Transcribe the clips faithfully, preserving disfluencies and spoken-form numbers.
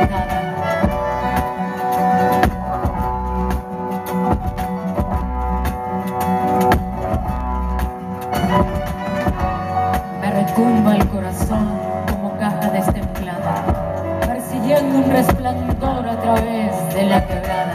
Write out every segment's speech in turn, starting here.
encantada. Me retumba el corazón como caja destemplada, persiguiendo un resplandor a través de la quebrada.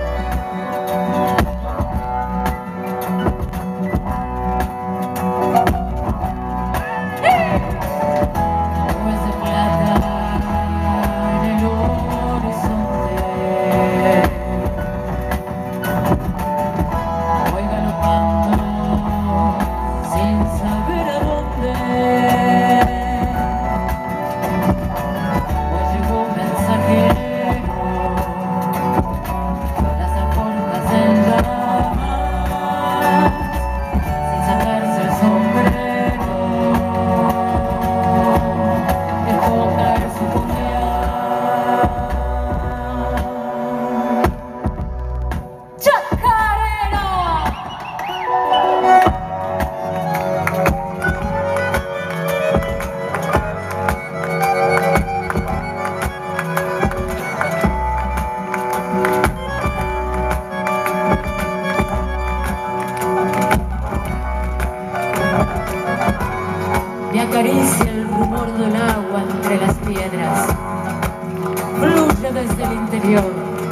Me acaricia el rumor del agua entre las piedras, fluye desde el interior,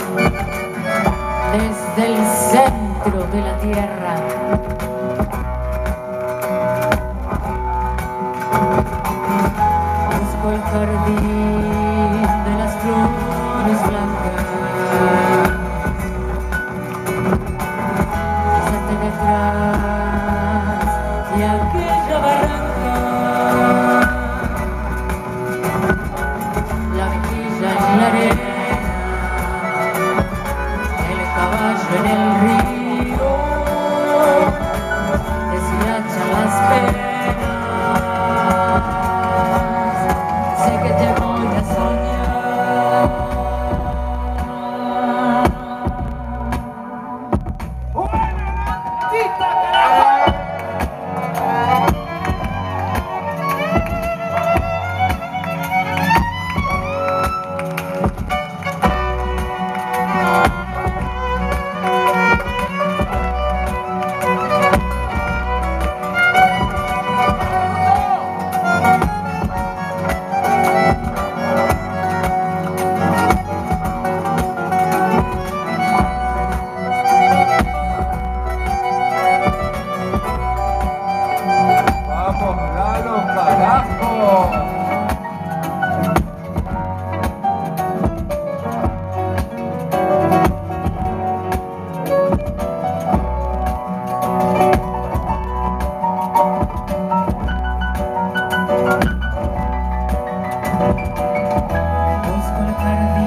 desde el centro de la tierra. Busco el jardín de las flores blancas, quizás detrás de aquella barranca. La arena, el caballo en el río, deshilachan las penas, sé que te voy a soñar. ¡Buena bandita, carajo! Busco el jardín